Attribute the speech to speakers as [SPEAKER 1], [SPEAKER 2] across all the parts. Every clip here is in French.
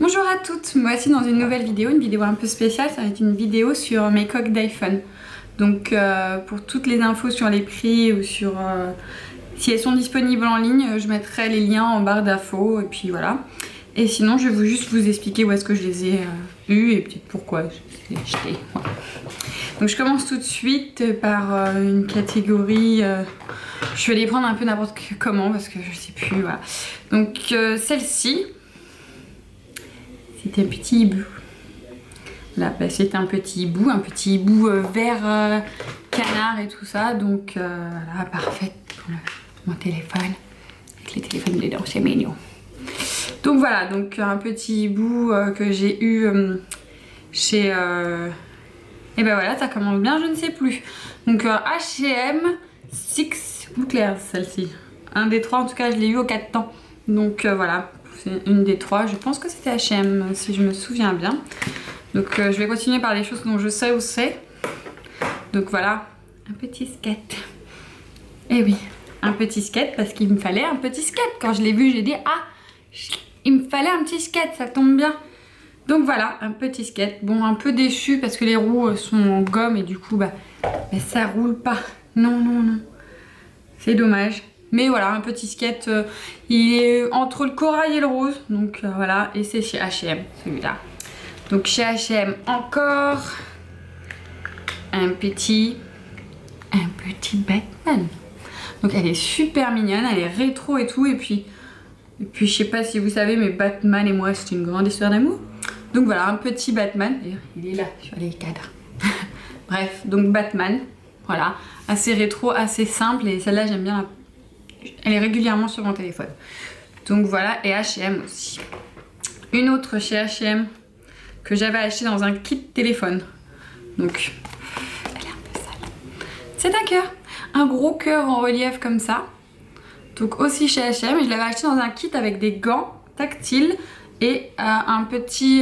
[SPEAKER 1] Bonjour à toutes, me voici dans une nouvelle vidéo, une vidéo un peu spéciale, ça va être une vidéo sur mes coques d'iPhone. Donc pour toutes les infos sur les prix ou sur si elles sont disponibles en ligne, je mettrai les liens en barre d'infos et puis voilà. Et sinon je vais juste vous expliquer où est-ce que je les ai eues et peut-être pourquoi je les ai achetées. Voilà. Donc je commence tout de suite par une catégorie, je vais les prendre un peu n'importe comment parce que je sais plus, voilà. Donc celle-ci, c'est un petit hibou. Là, bah, c'est un petit hibou vert canard et tout ça. Donc voilà, parfait pour mon téléphone. Avec les téléphones dedans, c'est mignon. Donc voilà, donc un petit hibou que j'ai eu chez... Et ben voilà, ça commence bien, je ne sais plus. Donc H&M 6 Bouclairs, celle-ci. Un des trois, en tout cas, je l'ai eu aux 4 temps. Donc voilà. C'est une des trois, je pense que c'était H&M si je me souviens bien. Donc je vais continuer par les choses dont je sais où c'est. Donc voilà, un petit skate. Et oui, un petit skate parce qu'il me fallait un petit skate. Quand je l'ai vu, j'ai dit ah, il me fallait un petit skate, ça tombe bien. Donc voilà, un petit skate. Bon, un peu déçu parce que les roues sont en gomme et du coup, bah ça roule pas. Non, non, non. C'est dommage. Mais voilà, un petit skate, il est entre le corail et le rose. Donc voilà, et c'est chez H&M celui-là. Donc chez H&M encore un petit Batman. Donc elle est super mignonne, elle est rétro et tout. Et puis je sais pas si vous savez, mais Batman et moi c'est une grande histoire d'amour. Donc voilà, un petit Batman. D'ailleurs, il est là sur les cadres. Bref, donc Batman, voilà, assez rétro, assez simple. Et celle-là j'aime bien la... Elle est régulièrement sur mon téléphone. Donc voilà, et H&M aussi. Une autre chez H&M que j'avais acheté dans un kit téléphone. Donc, elle est un peu sale. C'est un cœur. Un gros cœur en relief comme ça. Donc aussi chez H&M. Je l'avais acheté dans un kit avec des gants tactiles et un petit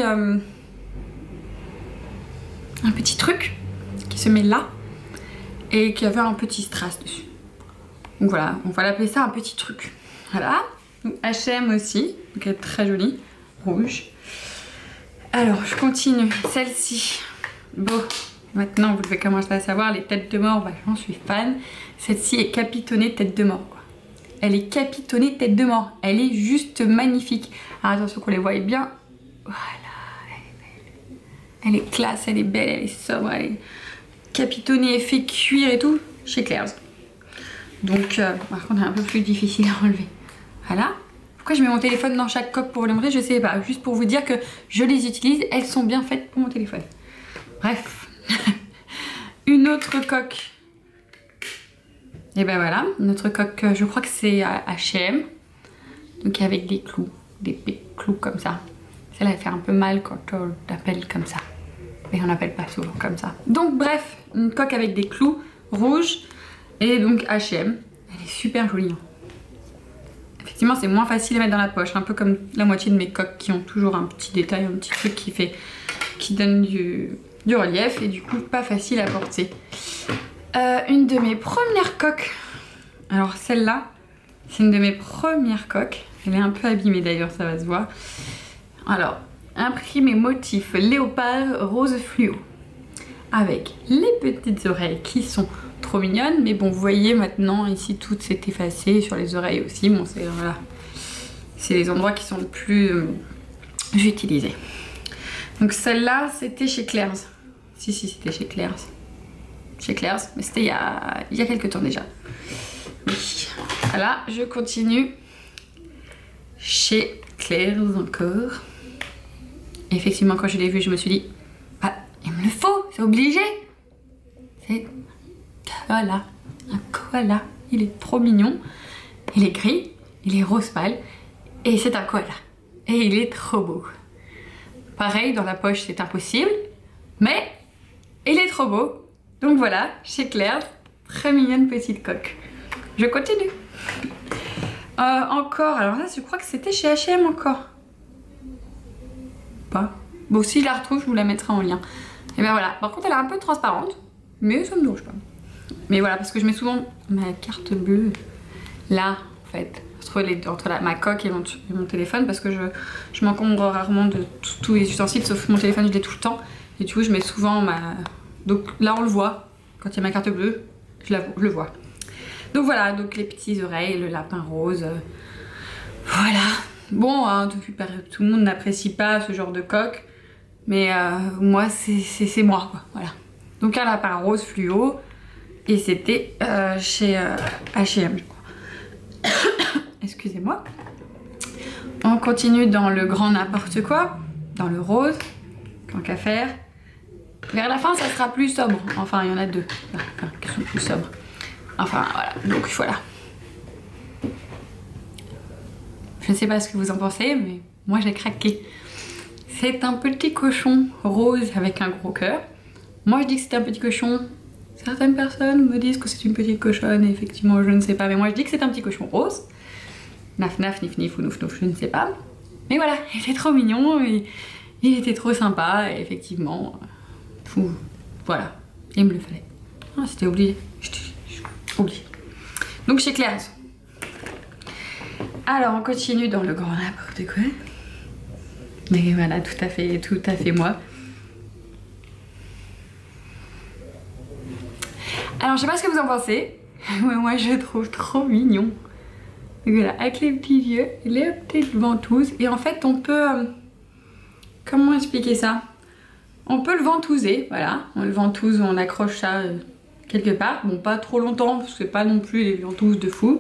[SPEAKER 1] truc qui se met là et qui avait un petit strass dessus. Donc voilà, on va l'appeler ça un petit truc. Voilà, H&M aussi, donc elle est très jolie, rouge. Alors je continue, celle-ci. Bon, maintenant vous devez commencer à savoir, les têtes de mort, bah, j'en suis fan. Celle-ci est capitonnée tête de mort, quoi. Elle est capitonnée tête de mort, elle est juste magnifique. Alors attention qu'on les voie bien. Voilà, elle est belle. Elle est classe, elle est belle, elle est sobre, elle est capitonnée, effet cuir et tout, chez Claire's. Donc par contre c'est un peu plus difficile à enlever. Voilà. Pourquoi je mets mon téléphone dans chaque coque pour vous le montrer, je sais pas. Juste pour vous dire que je les utilise, elles sont bien faites pour mon téléphone. Bref. Une autre coque. Et ben voilà, une autre coque, je crois que c'est H&M. Donc avec des clous, des clous comme ça. Celle-là elle fait un peu mal quand on l'appelle comme ça. Mais on n'appelle pas souvent comme ça. Donc bref, une coque avec des clous rouges. Et donc H&M, elle est super jolie. Effectivement c'est moins facile à mettre dans la poche, un peu comme la moitié de mes coques qui ont toujours un petit détail, un petit truc qui donne du relief et du coup pas facile à porter. Une de mes premières coques, alors celle-là c'est une de mes premières coques, elle est un peu abîmée d'ailleurs, ça va se voir. Alors, imprimé motif léopard rose fluo avec les petites oreilles qui sont trop mignonne, mais bon vous voyez maintenant ici tout s'est effacé sur les oreilles aussi. Bon c'est voilà, c'est les endroits qui sont le plus utilisés. Donc celle-là c'était chez Claire's. Si c'était chez Claire's. Chez Claire's, mais c'était il y a quelques temps déjà. Oui. Voilà, je continue chez Claire's encore. Et effectivement quand je l'ai vu je me suis dit ah il me le faut, c'est obligé. C'est voilà, un koala, il est trop mignon, il est gris, il est rose pâle et c'est un koala et il est trop beau. Pareil dans la poche c'est impossible, mais il est trop beau. Donc voilà, chez Claire, très mignonne petite coque. Je continue. Encore, alors là je crois que c'était chez H&M encore. Pas. Bon si je la retrouve je vous la mettrai en lien. Et ben voilà, par contre elle est un peu transparente, mais ça me dérange pas. Mais voilà, parce que je mets souvent ma carte bleue là, en fait. ma coque et mon téléphone, parce que je m'encombre rarement de tous les ustensiles, sauf mon téléphone je l'ai tout le temps. Et du coup je mets souvent ma... Donc là on le voit, quand il y a ma carte bleue, je le vois. Donc voilà, donc les petites oreilles, le lapin rose, voilà. Bon, hein, tout le monde n'apprécie pas ce genre de coque, mais moi c'est moi quoi, voilà. Donc un lapin rose fluo, et c'était chez H&M je crois. Excusez-moi. On continue dans le grand n'importe quoi, dans le rose, tant qu'à faire. Vers la fin ça sera plus sobre, enfin il y en a deux qui sont plus sobres. Enfin voilà, donc voilà. Je ne sais pas ce que vous en pensez, mais moi j'ai craqué. C'est un petit cochon rose avec un gros cœur. Moi je dis que c'est un petit cochon. Certaines personnes me disent que c'est une petite cochonne, et effectivement je ne sais pas, mais moi je dis que c'est un petit cochon rose. Naf naf, nif nif ou nouf nouf, je ne sais pas. Mais voilà, il était trop mignon, et il était trop sympa, et effectivement, voilà, il me le fallait. Ah, c'était oublié. Oublié. Donc chez Claire's. Alors on continue dans le grand n'importe quoi. Mais voilà, tout à fait moi. Alors je sais pas ce que vous en pensez, mais moi je le trouve trop mignon. Donc voilà, avec les petits yeux, les petites ventouses. Et en fait on peut... comment expliquer ça? On peut le ventouser, voilà. On le ventouse, on accroche ça quelque part. Bon, pas trop longtemps, parce que c'est pas non plus les ventouses de fou.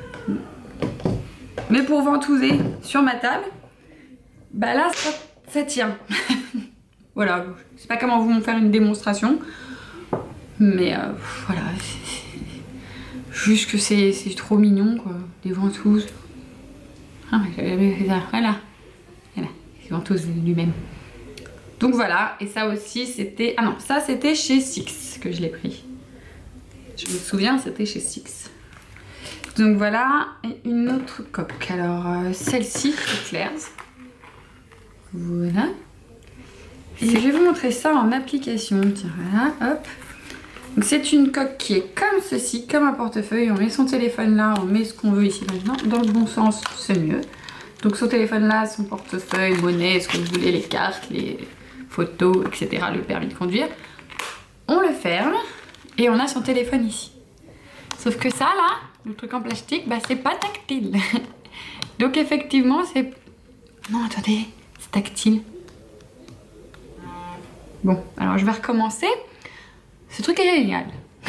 [SPEAKER 1] Mais pour ventouser sur ma table, bah là ça tient. Voilà, je sais pas comment vous faire une démonstration. Mais voilà, juste que c'est trop mignon quoi, des ventouses. Ah, voilà, les ventouses lui-même. Donc voilà, et ça aussi c'était... Ah non, ça c'était chez Six que je l'ai pris. Je me souviens, c'était chez Six. Donc voilà, et une autre coque. Alors celle-ci, c'est Claire's. Voilà. Et je vais vous montrer ça en application. Tiens, voilà, hop. Donc c'est une coque qui est comme ceci, comme un portefeuille. On met son téléphone là, on met ce qu'on veut ici maintenant. Dans le bon sens, c'est mieux. Donc son téléphone là, son portefeuille, monnaie, ce que vous voulez, les cartes, les photos, etc. Le permis de conduire. On le ferme et on a son téléphone ici. Sauf que ça là, le truc en plastique, bah c'est pas tactile. Donc effectivement c'est... Non attendez, c'est tactile. Bon, alors je vais recommencer. Ce truc est génial.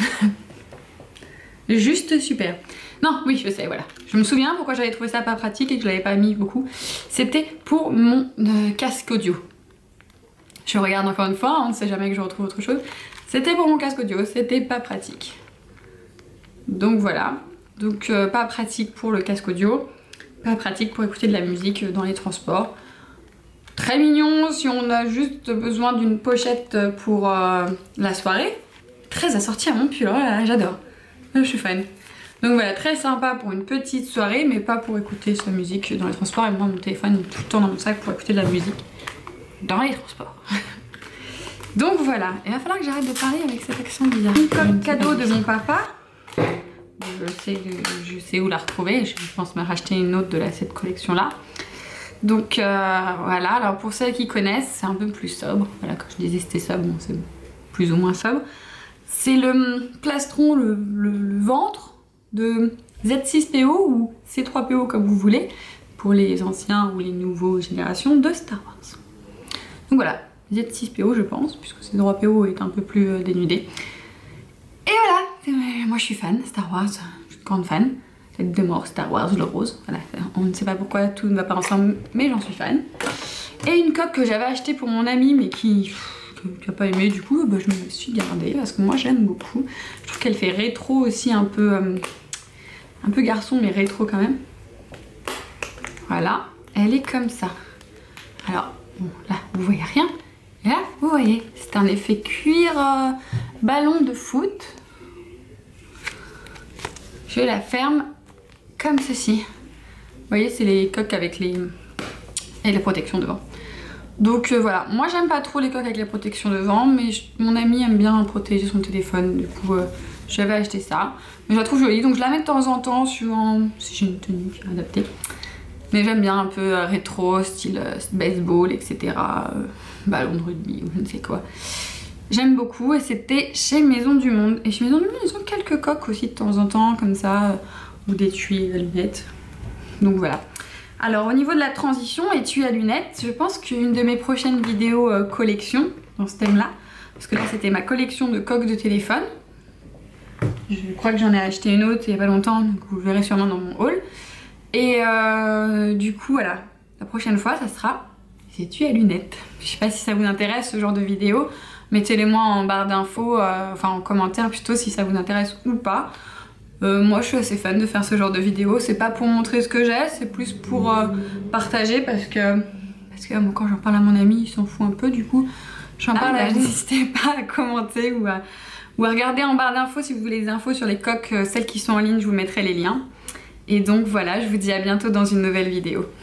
[SPEAKER 1] Juste super. Non, oui, je sais, voilà. Je me souviens pourquoi j'avais trouvé ça pas pratique et que je l'avais pas mis beaucoup. C'était pour mon casque audio. Je regarde encore une fois, on ne sait jamais que je retrouve autre chose. C'était pour mon casque audio, c'était pas pratique. Donc voilà. Donc pas pratique pour le casque audio, pas pratique pour écouter de la musique dans les transports. Très mignon si on a juste besoin d'une pochette pour la soirée. Très assorti à mon pull, oh là là, j'adore. Je suis fan. Donc voilà, très sympa pour une petite soirée, mais pas pour écouter sa musique dans les transports. Et moi, mon téléphone est tout le temps dans mon sac pour écouter de la musique dans les transports. Donc voilà, il va falloir que j'arrête de parler avec cet accent bizarre. Une coque cadeau de mon papa. Je sais où la retrouver. Je pense me racheter une autre de cette collection-là. Donc voilà, alors pour celles qui connaissent, c'est un peu plus sobre. Voilà, quand je disais c'était sobre, bon, c'est plus ou moins sobre. C'est le plastron, le ventre de Z6PO ou C3PO comme vous voulez, pour les anciens ou les nouveaux générations de Star Wars. Donc voilà, Z6PO je pense, puisque C3PO est un peu plus dénudé. Et voilà, moi je suis fan Star Wars, je suis une grande fan. Tête de mort, Star Wars, le rose, voilà. On ne sait pas pourquoi tout ne va pas ensemble, mais j'en suis fan. Et une coque que j'avais achetée pour mon ami, mais qui n'a pas aimé, du coup, bah, je me suis gardée, parce que moi j'aime beaucoup. Je trouve qu'elle fait rétro aussi, un peu garçon, mais rétro quand même. Voilà, elle est comme ça. Alors, bon, là, vous voyez rien. Et là, vous voyez, c'est un effet cuir ballon de foot. Je la ferme comme ceci. Vous voyez, c'est les coques avec les protections devant. Donc voilà, moi j'aime pas trop les coques avec les protections devant, mais mon ami aime bien protéger son téléphone. Du coup, j'avais acheté ça. Mais je la trouve jolie, donc je la mets de temps en temps suivant si j'ai une tenue qui est adaptée. Mais j'aime bien un peu rétro, style baseball, etc. Ballon de rugby ou je ne sais quoi. J'aime beaucoup et c'était chez Maison du Monde. Et chez Maison du Monde, ils ont quelques coques aussi de temps en temps, comme ça, ou des tuyaux à lunettes. Donc voilà. Alors au niveau de la transition, étui à lunettes, je pense qu'une de mes prochaines vidéos collection, dans ce thème-là, parce que là c'était ma collection de coques de téléphone. Je crois que j'en ai acheté une autre il n'y a pas longtemps, donc vous le verrez sûrement dans mon haul. Et du coup, voilà, la prochaine fois, ça sera les étuis à lunettes. Je sais pas si ça vous intéresse ce genre de vidéo. Mettez-les moi en barre d'infos, enfin en commentaire plutôt si ça vous intéresse ou pas. Moi je suis assez fan de faire ce genre de vidéo. C'est pas pour montrer ce que j'ai, c'est plus pour partager parce que moi, quand j'en parle à mon ami, il s'en fout un peu du coup. J'en parle à vous, n'hésitez pas à commenter ou à regarder en barre d'infos si vous voulez des infos sur les coques, celles qui sont en ligne, je vous mettrai les liens. Et donc voilà, je vous dis à bientôt dans une nouvelle vidéo.